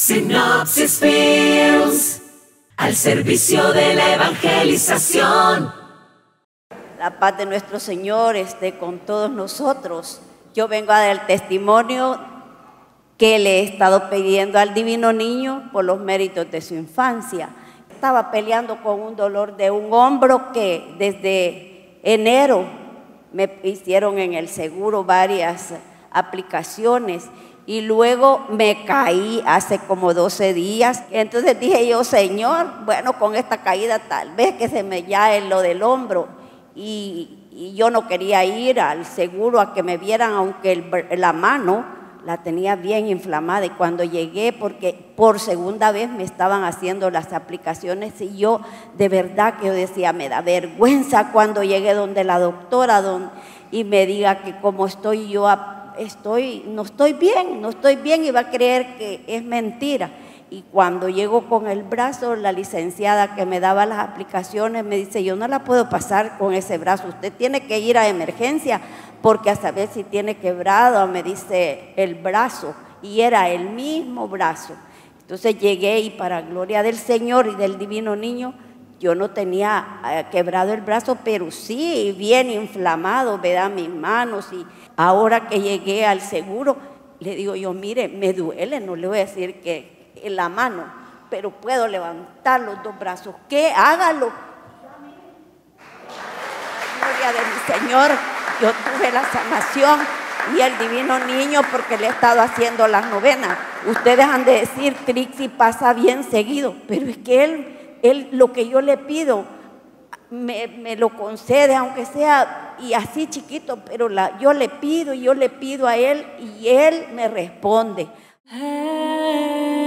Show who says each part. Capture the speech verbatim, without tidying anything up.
Speaker 1: Sinopsis Films, al servicio de la evangelización.
Speaker 2: La paz de nuestro Señor esté con todos nosotros. Yo vengo a dar el testimonio que le he estado pidiendo al Divino Niño por los méritos de su infancia. Estaba peleando con un dolor de un hombro que desde enero me hicieron en el seguro varias aplicaciones y luego me caí hace como doce días. Entonces dije yo, Señor, bueno, con esta caída tal vez que se me yae lo del hombro. Y, y yo no quería ir al seguro a que me vieran, aunque el, la mano la tenía bien inflamada. Y cuando llegué, porque por segunda vez me estaban haciendo las aplicaciones, y yo de verdad que yo decía, me da vergüenza cuando llegué donde la doctora don, y me diga que como estoy yo, estoy, no estoy bien, no estoy bien, y va a creer que es mentira. Y cuando llego con el brazo, la licenciada que me daba las aplicaciones me dice, yo no la puedo pasar con ese brazo, usted tiene que ir a emergencia porque a saber si tiene quebrado, me dice, el brazo. Y era el mismo brazo. Entonces llegué y para gloria del Señor y del Divino Niño, yo no tenía eh, quebrado el brazo, pero sí bien inflamado, ¿verdad? Mis manos. Y ahora que llegué al seguro, le digo yo, mire, me duele, no le voy a decir que en la mano, pero puedo levantar los dos brazos. ¿Qué? Hágalo. Gloria de mi Señor, yo tuve la sanación y el Divino Niño porque le he estado haciendo las novenas. Ustedes han de decir, Trixie pasa bien seguido, pero es que él, él lo que yo le pido, me, me lo concede, aunque sea y así chiquito, pero la, yo le pido y yo le pido a él y él me responde. Hey.